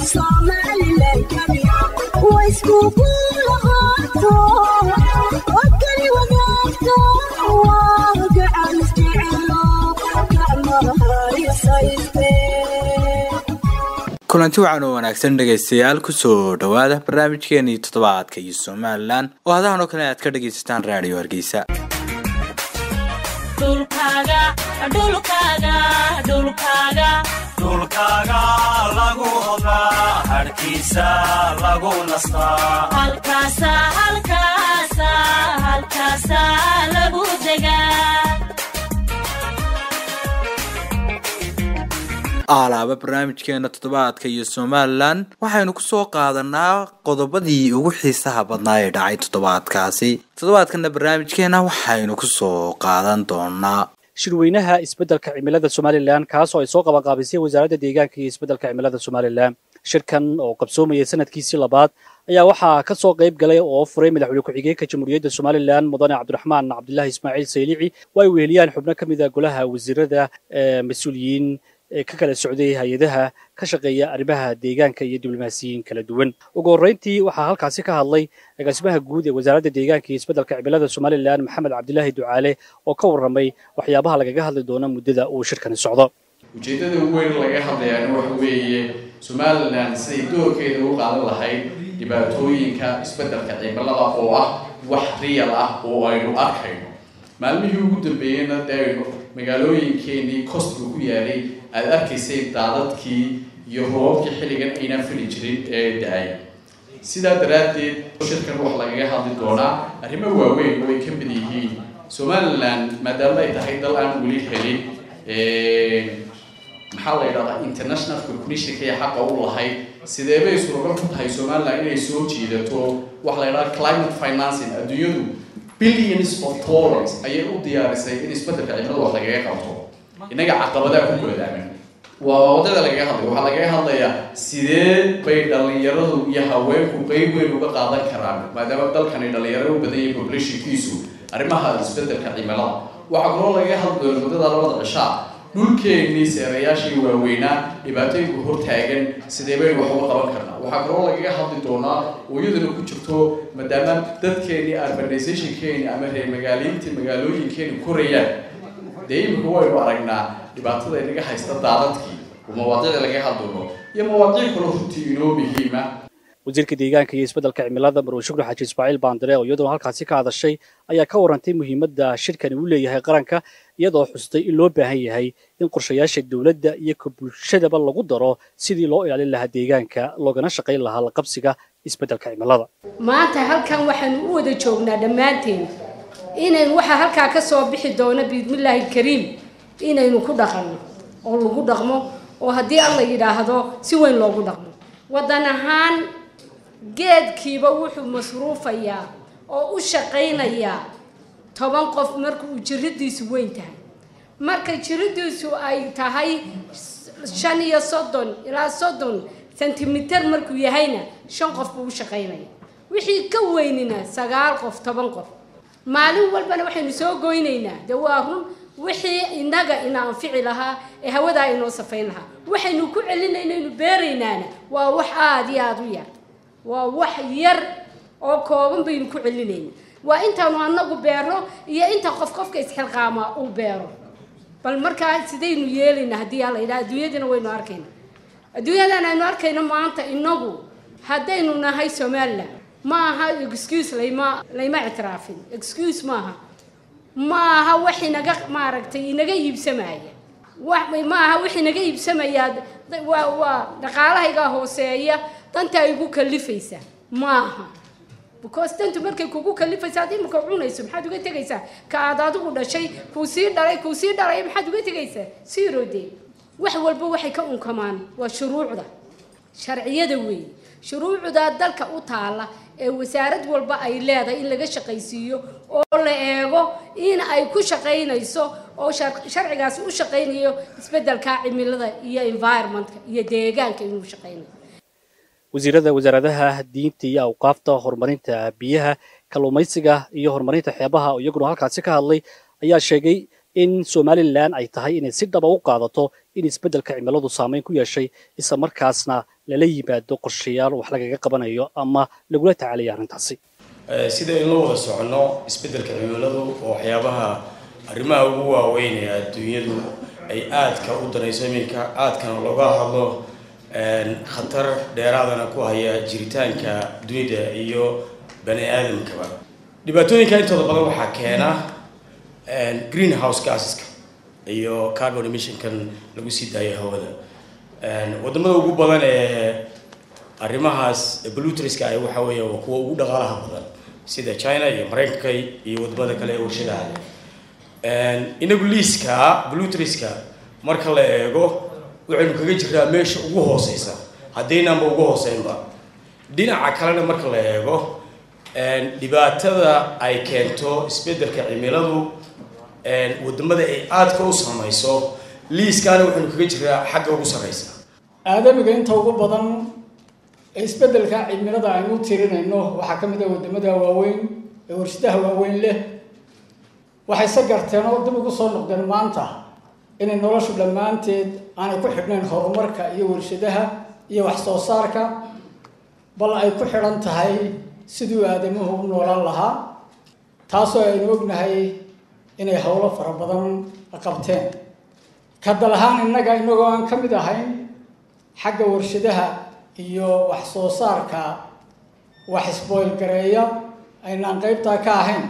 Somaliland kaliya way isku kulahaato wakali wadaagto waaga aan isjecelo gacmaha isayste kulanti wacan oo wanaagsan dhageystayaal ku soo dhawaada barnaamijkeena toddobaadka iyo Somaliland oo hadahan oo kale aad ka dhageysataan raadiyo Hargeysa dulkaaga lagu ogaa harkiisa lagu nastaa halkaasa lagu degaa alaaba barnaamijkeena toddobaadka iyo Somaliland waxaynu ku soo qaadanaa qodobadii ugu xiisaha badnaa ee dhacay toddobaadkan barnaamijkeena waxaynu ku soo qaadan doonaa shirweynaha isbeddelka cimilada Somaliland kaas oo ay soo qabanqaabisay wasaaradda deegaanka iyo isbeddelka cimilada Somaliland shirkan oo qabsoomaya sanadkiisii labaad ayaa waxaa ka soo qayb galay oo furay madaxweyne ku-xigeenka Jamhuuriyadda Somaliland mudane Cabdiraxmaan Cabdullaahi Ismaaciil Saylici way weeliyaan xubno kamid ah golaha wasiirada mas'uuliyiin ka kala socday hay'adaha ka shaqeeya arrimaha deegaanka iyo diblomaasiyiin kala duwan ugu horeyntii waxaa halkaasi ka hadlay agaasimaha guud ee wasaaradda deegaanka iyo isbeddelka cimilada Somaliland Maxamed Cabdullaahi Ducaale oo ka warramay waxyaabaha laga hadli doono muddada uu shirkan socdo ujeedada ugu weyn laga hadlayaa waxa weeye Somaliland sidii doorkeeda u qaadan lahayd dhibaatooyinka isbeddelka cimilada oo ah wax real ah oo aynu arkayno maalmihii ugu dambeeyayna magaalooyinkeenii costiga ku yaalay aad arkaysay daadadkii iyo roobabkii xilligan ayna fili jirin ee da'ay sidaa daraaddeed shirkan wax lagaga hadli doonaa arrimo waaweyn oo ay ka mid yihiin Somaliland maadaama ay tahay dal aan weli helin maxaa la yidhahdaa international recognition ee xaqa u lahayd sidee bay suuragal ku tahay Somaliland inay soo jiidato wax la yidhahdaa climate financing adduunyadu billions of dollars ayay u diyaarisay in isbeddelka cimilada wax lagaga qabto inaga caqabadaha ku go'daaman waa wadada lagaga hadlayo waxa lagaga hadlayaa sidee bay dhalinyaradu iyo haweenku qayb weyn uga qaadan karaan maadaama dalkani dhalinyaro u badan yahay populationkiisu arrimaha isbeddelka cimilada waxa kaloo lagaga hadlayo wadada labada cisha dhulkeenii seerayaashii waaweynaa dhibaatooyinka hortaagan sidee bay wax uga qaban karnaa waxa kaloo lagaga hadli doonaa oo iyaduna ku jirto maadaama dadkeenii urbanizationkeeni ama reer magaalooyinkeeni korayaan dee imika waynu aragnaa dhibaatada inaga haysta daadadkii oo mawaadiicda laga hadlayo iyo mawaadiic kale runtii inoo muhiima wasiirka deegaanka iyo isbeddelka cimilada Marwe Shukri Xaaji Ismaaciil Baandare oo iyadoo halkaasi ka hadashay ayaa ka warantay muhiimadda shirkani uu leeyahay qaranka iyadoo xustay in loo baahan yahay in qorshayaasha dawladda iyo bulshadaba lagu daro sidii loo ilaalin lahaa deegaanka loogana shaqayn lahaa la qabsiga isbeddelka cimilada maanta halkan waxaan u wada joognaa dhammaanteen inaynu waxa halkaa ka soo bixi doona bismillaahi kariim inaynu ku dhaqanno oo lagu dhaqmo oo haddii alla yidhaahdo si weyn loogu dhaqmo wadan ahaan geedkiiba wuxuu masruufayaa oo u shaqaynayaa 10 qof markuu jiridiisu weyn tahay marka jiridiisu ay tahay 35 ilaa 30 sentimitir markuu yahayna 5 qof buu u shaqaynaya wixii ka weynina 9 qof 10 qof maalin walbana waxaynu soo goynaynaa dawaarun wixii inaga anfici lahaa ee hawada inoo safayn lahaa waxaynu ku celinaynaa inuu beeraynaana waa wax aad iyo aad u yar waa wax yar oo kooban baynu ku celinaynaa waa intaanu anagu beero iyo inta qofka isxilqaama uu beero bal markaa sidaynu yeelayna hadii la yiraahdo adduunyadana waynu arkayna adduunyadana aynu arkayna maanta inagu hadaynu nahay Somaliland ma aha excuse layma ictiraafin excuse ma aha wax inaga maaragtay inaga iibsamaya wax ma aha wax inaga iibsamaya waa dhaqaalahayga hooseeya danta ay ugu kalifaysa ma aha because tantu markay kugu kalifaysaa imka cunayso maxaad uga tagaysaa ka aad adigu dhashay ku sii dhalay maxaad uga tagaysaa siroode wax walba waxay ka unkamaan waa shuruucda sharciyada weey shuruucda dalka u taala ee wasaarad walba ay leedahay in laga shaqaysiiyo oo la eego in ay ku shaqaynayso oo sharcigaas u shaqaynayo isbeddelka cimilada iyo environmentka iyo deegaanka inuu shaqaynayo wasaaradaha diinta iyo awqaafta horumarinta biyaha kalluumaysiga iyo horumarinta xeebaha oo iyaguna halkaasi ka hadlay ayaa sheegay in somalilan ay tahay inay si dhaba u qaadato in isbeddelka cimiladu saameyn ku yeeshay isla markaasna lala yimaado qorshayaal wax lagaga qabanayo ama lagula tacaalaya arrintaasi sida in la wada socono isbeddelka cimiladu oo waxyaabaha arrimaha ugu waaweyn ee adduunyadu ay aadka u danayso iminka aadkana looga hadlo khatar dheeraadana ku haya jiritaanka dunida iyo bani aadamkaba dhibaatooyinka intooda badan waxaa keena greenhouse gaseska iyo carbon emissionkan lagu sii daayo hawada wadamada ugu badan ee arrimahaas polluterska ay waxa weeye waa kuwa ugu dhaqaalaha badan sida China iyo Mareykanka iyo wadamada kale ee warshadaha leh inagu liiska polluterska marka la eego waxaynu kaga jiraa meesha ugu hooseysa hadeenaba ugu hooseynba dhinaca kalena marka la eego dhibaatada ay keento isbeddelka cimiladu wadamada ay aadka u saameyso liiskaana waxaynu kaga jiraa xagga ugu sareysa aadamiga inta ugu badan isbeddelka cimilada aynu tirinayno waxaa ka mid ah wadamada waaweyn ee warshadaha waaweyn leh waxay se garteen oo dib ugu soo noqdeen maanta inay noloshu dhammaanteed aanay ku xidhnayn horumarka iyo warshadaha iyo wax soo saarka bal ay ku xidhan tahay siduu aadamuhu u noolaan lahaa taasoo aynu ognahay inay howlo fara badan qabteen ka dal ahaan inagoo aan ka mid ahayn xagga warshadaha iyo wax soo saarka wax isboil gareeya aynaan qaybtaa ka ahayn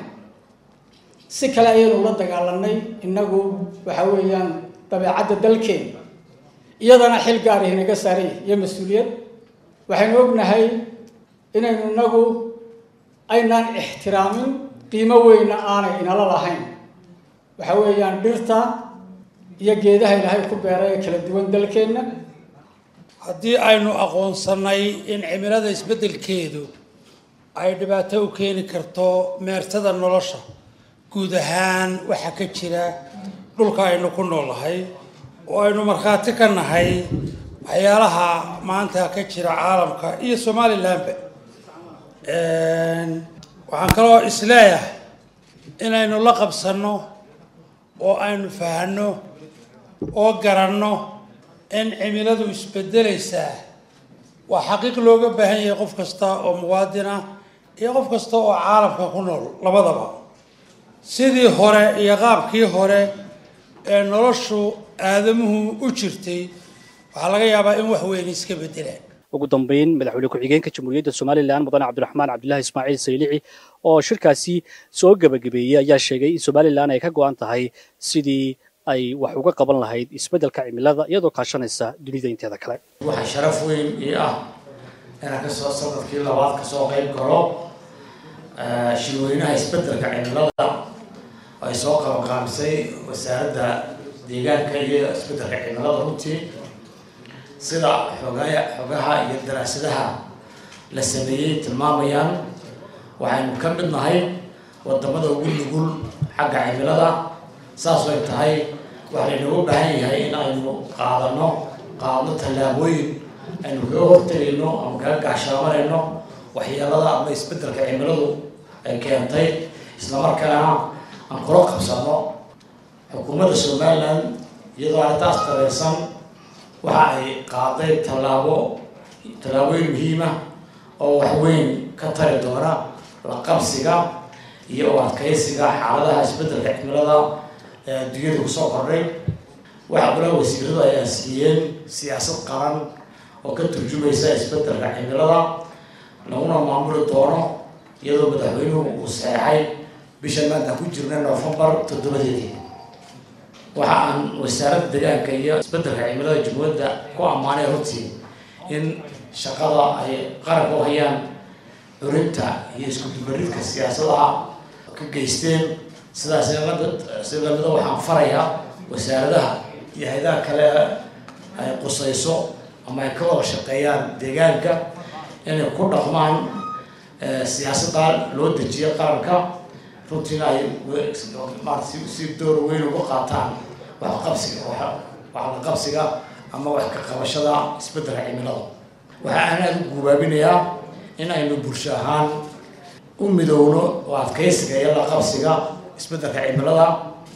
si kale ayaynu la dagaalanay inagu waxa weeyaan dabeecadda dalkeena iyadana xil gaar ah inaga saaray iyo mas-uuliyad waxaynu ognahay inaynu inagu aynaan ixtiraamin qiimo weyna aanay inala lahayn waxa weeyaan dhirta iyo geedaha ilaahay ku beeray ee kala duwan dalkeenna haddii aynu aqoonsanay in cimilada isbeddelkeedu ay dhibaato u keeni karto meertada nolosha guud ahaan waxaa ka jira dhulka aynu ku noolahay oo aynu markhaati ka nahay waxyaalaha maanta ka jira caalamka iyo somalilandba waxaan kaloo isleeyahay inaynu la qabsanno oo aynu fahanno oo garanno in cimiladu isbedelaysaa waa xaqiiq looga baahan yahay qof kasta oo muwaadin ah iyo qof kasta oo caalamka ku nool labadaba sidii hore iyo qaabkii hore ee noloshu aadamuhu u jirtay waxaa laga yaabaa in wax weyn iska bedelaan ugu dambeyn madaxweyne ku-xigeenka jamhuuriyadda somalilan mudane cabdiraxmaan cabdilaahi ismaaciil saylici oo shirkaasi soo gabagabeeyey ayaa sheegay in somalilan ay ka go-an tahay sidii ay wax uga qaban lahayd isbeddelka cimilada iyadoo kaashanaysa dunida inteeda kale waxaa sharaf weyn ii ah inaan kasoo sanadkii labaad kasoo qayb galo shirweynaha isbeddelka cimilada ay soo qabanqaabisay wasaaradda deegaanka iyo isbeddelka cimilada runtii sida xogaha iyo daraasadaha la sameeyey tilmaamayaan waxaynu ka mid nahay wadamada ugu nugul xagga cimilada saas ay tahay waxaa laynooga baahan yahay in aynu qaadno tallaabooyin aynu kaga hortagayno ama kaga gaashaamanayno waxyeelada ama isbeddelka cimiladu ay keentay islamarkaana aan kula qabsano xukuumadda somaliland iyadoo arrintaas tabeersan waxa ay qaaday tallaabooyin muhiima oo waxweyn ka tari doona la qabsiga iyo u adkaysiga xaaladaha isbeddelka cimilada ee adduunyada kusoo kordhay waxaa golaha wasiiradu ay aansiiyeen siyaasad qaran oo ka turjumaysa isbeddelka cimilada laguna maamuli doono iyadoo madaxweynuhu uu saxeexay bisha maanta ku jirna November 7-deedii waxa aan wasaaradda deegaanka iyo isbeddelka cimilada jamhuuriyadda ku ammaanay runtii in shaqada ay qaranka u hayaan curinta iyo isku dubaridka siyaasadaha ka geysteen sidaas lamida waxaan farayaa wasaaradaha iyo hay'adaha kale ay qusayso ama ay ka wada shaqeeyaan deegaanka inay ku dhaqmaan siyaasadda loo dejiyo qaranka runtiina ay si door weyn uga qaataan wax la qabsiga ama wax ka qabashada isbeddelka cimilada waxa aan aad u guubaabinayaa in aynu bulsho ahaan u midowno oo adkaysiga iyo la qabsiga isbeddelka cimilada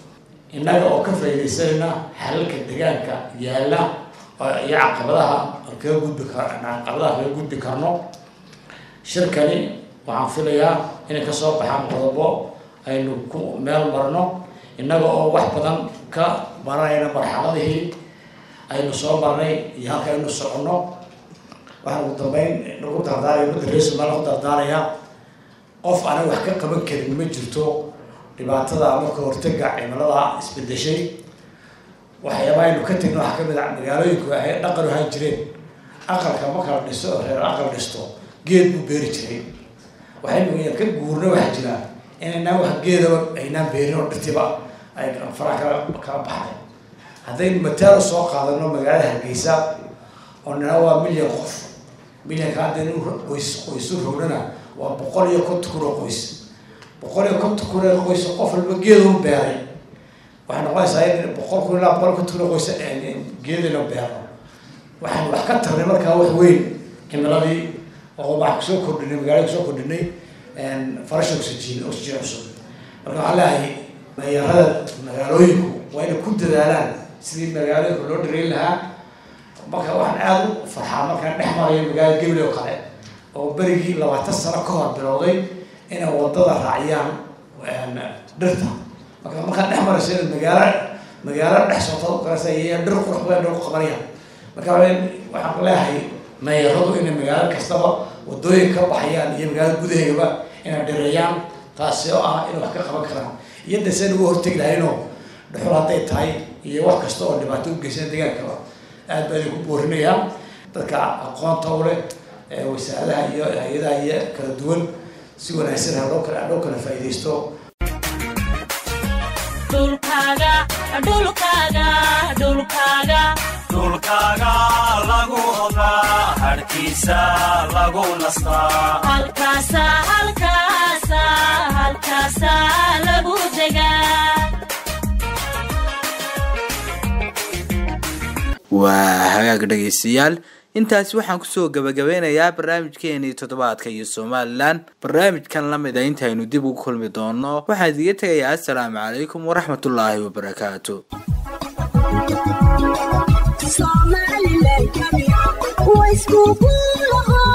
innaga oo ka faa'iidaysanayna xalalka deegaanka yaalla iyo caqabadaha kaga gudbi karno. shirkani waxaan filayaa inay ka soo baxaan qodobo aynu ku meel marno innaga oo wax badan ka baranayna marxaladihii aynu soo marnay iyo halka aynu soconno. waxaan ugu dambeyn nagu dardaaraya mudda reer Soomaaliya ku dardaaraya qof aanay wax ka qaban karin ma jirto dhibaatada marka hortaga cimilada isbedeshay. waxyaabaha aynu ka tagno waxaa kamid ah magaalooyinku ay dhaqan u hayn jireen aqalka marka la dhiso reer aqal dhisto geed buu beeri jiray. waxaynu ka guurna waxa jira inaynaan wax geedaba aynaan beerin oo dhirtiba ay faraha kala baxday. haddaynu mataalo soo qaadano magaalada Hargeysa oo nala waa milyan qof milyanka haddaynu qoys u rognana waa 150 kun oo qoys 150 kun oo qoys qof walba geed u beeray. waxaan noqonaysaa in 100 kun ilaa 150 kun oo qoys geed la beero. waxaan wax ka tarnay markaa wax weyn cimiladii oo wax soo kordhinay magaalada soo kordhinay farasho oxygen cusub. marka waxaa leeyahay magaalada magaalooyinku waa inay ku dadaalaan sidii magaalooyinka loo dhireyn lahaa. marka waxaan aad u farxaa markaan dhex marayo magaalada Gabiley oo kale oo berigii 20 sano ka hor bilowday inay wadada raaciyaan dhirta. markaan dhex marayso magaalo dhex socota kalaasa iyo dhir qurux badan oo qabanaya. marka waxaan leeyahay meeyaradu in magaalo kastaba wadooyin ka baxayaan iyo magaalada gudaheedaba inay dhireeyaan taasi oo ah in wax ka qaban karaan iyo dadsan ugu hortagi lahaynoo dhuxul hadday tahay iyo wax kasta oo dhibaato u geysan deegaankaba aad baan ku boorinayaa dadka aqoonta u leh wasaaradaha iyo hay'adaha iyo kala duwan si wanaagsan loo kala faa'iideysto. dhulkaaga lagu ogaa harkiisa lagu nastaa halkaasa lagu degaa. waa hagaag dhegeystayaal intaas waxaan kusoo gabagabeynayaa barnaamijkeenii toddobaadka iyo Somaliland. barnaamijkan lamid ah intaynu dib ugu kulmi doono waxaan idiga tagayaa assalaamu calaykum waraxmatullaahi wabarakaatu. Somaliland, way school,